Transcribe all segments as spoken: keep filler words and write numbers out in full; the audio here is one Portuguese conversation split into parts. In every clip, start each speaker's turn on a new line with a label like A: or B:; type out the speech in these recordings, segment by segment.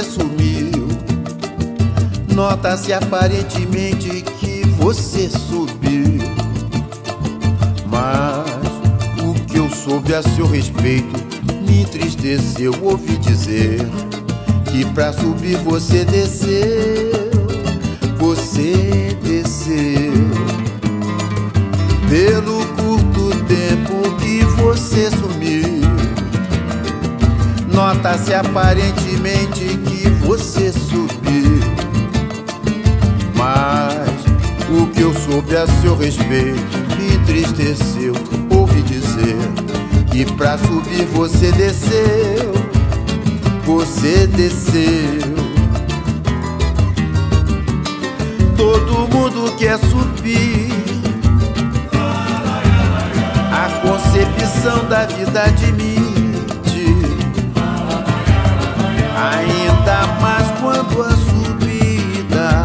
A: você sumiu. Nota-se aparentemente que você subiu, mas o que eu soube a seu respeito me entristeceu. Ouvi dizer que pra subir você desceu, você desceu. Pelo curto tempo que você sumiu, nota-se aparentemente que você subiu, mas o que eu soube a seu respeito me entristeceu. Ouvi dizer que pra subir você desceu, você desceu. Todo mundo quer subir, a concepção da vida admite, ainda mais quando a subida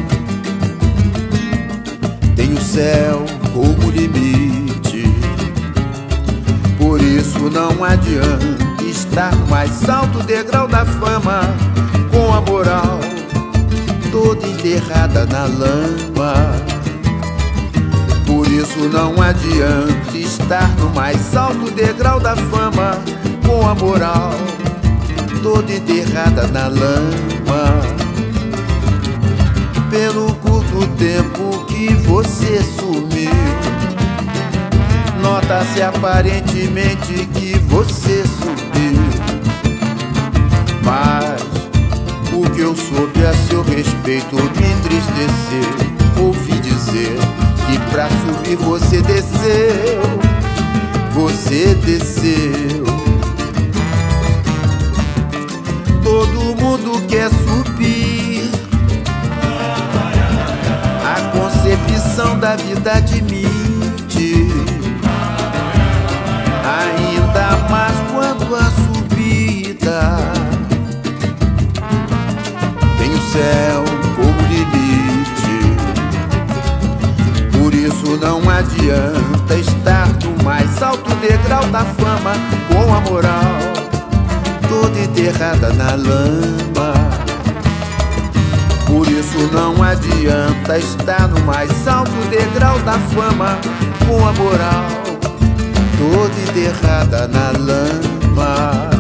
A: tem o céu como limite. Por isso não adianta estar no mais alto degrau da fama, com a moral toda enterrada na lama. Por isso não adianta estar no mais alto degrau da fama, com a moral toda enterrada na lama. Pelo curto tempo que você sumiu, nota-se aparentemente que você subiu, mas o que eu soube a seu respeito me entristeceu. Ouvi dizer que pra subir você desceu, você desceu. Todo mundo quer subir, a concepção da vida admite, ainda mais quando a subida tem o céu como limite. Por isso não adianta estar no mais alto degrau da fama, com a moral toda enterrada na lama. Por isso não adianta estar no mais alto degrau da fama, com a moral toda enterrada na lama.